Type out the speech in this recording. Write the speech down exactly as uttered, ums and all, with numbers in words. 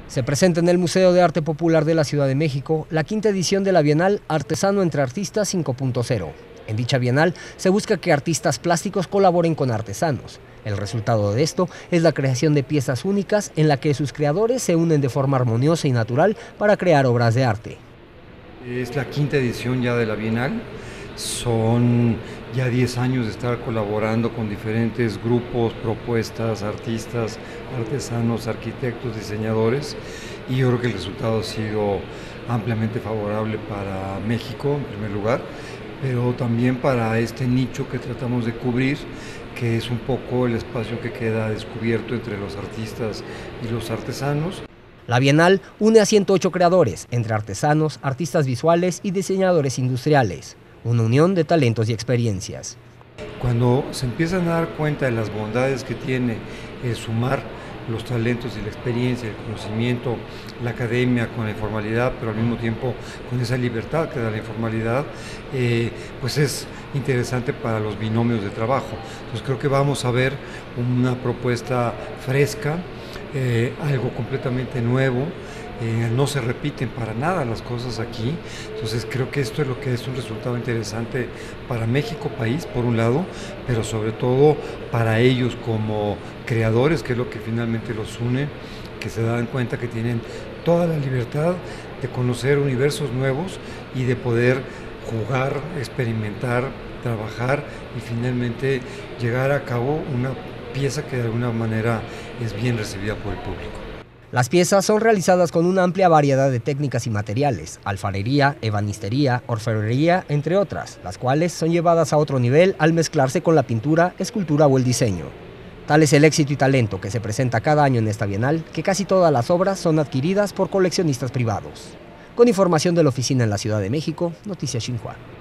Se presenta en el Museo de Arte Popular de la Ciudad de México la quinta edición de la Bienal Artesano entre Artistas cinco punto cero. En dicha Bienal se busca que artistas plásticos colaboren con artesanos. El resultado de esto es la creación de piezas únicas en la que sus creadores se unen de forma armoniosa y natural para crear obras de arte. Es la quinta edición ya de la Bienal. Son ya diez años de estar colaborando con diferentes grupos, propuestas, artistas, artesanos, arquitectos, diseñadores, y yo creo que el resultado ha sido ampliamente favorable para México en primer lugar, pero también para este nicho que tratamos de cubrir, que es un poco el espacio que queda descubierto entre los artistas y los artesanos. La Bienal une a ciento ocho creadores, entre artesanos, artistas visuales y diseñadores industriales. Una unión de talentos y experiencias. Cuando se empiezan a dar cuenta de las bondades que tiene el sumar los talentos y la experiencia, el conocimiento, la academia con la informalidad, pero al mismo tiempo con esa libertad que da la informalidad, eh, pues es interesante para los binomios de trabajo. Entonces creo que vamos a ver una propuesta fresca, eh, algo completamente nuevo. Eh, no se repiten para nada las cosas aquí, entonces creo que esto es lo que es un resultado interesante para México país por un lado, pero sobre todo para ellos como creadores, que es lo que finalmente los une, que se dan cuenta que tienen toda la libertad de conocer universos nuevos y de poder jugar, experimentar, trabajar y finalmente llegar a cabo una pieza que de alguna manera es bien recibida por el público. Las piezas son realizadas con una amplia variedad de técnicas y materiales, alfarería, ebanistería, orfebrería, entre otras, las cuales son llevadas a otro nivel al mezclarse con la pintura, escultura o el diseño. Tal es el éxito y talento que se presenta cada año en esta Bienal, que casi todas las obras son adquiridas por coleccionistas privados. Con información de la oficina en la Ciudad de México, Noticias Xinhua.